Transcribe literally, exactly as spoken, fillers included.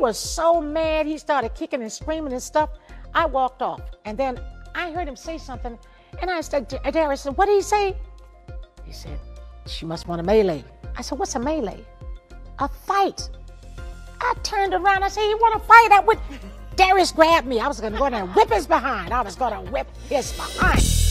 was so mad. He started kicking and screaming and stuff. I walked off. And then I heard him say something. And I said, Darius said, what did he say? He said, she must want a melee. I said, what's a melee? A fight. I turned around. I said, you want to fight? I would. Darius grabbed me. I was going to go in there and whip his behind. I was going to whip his behind.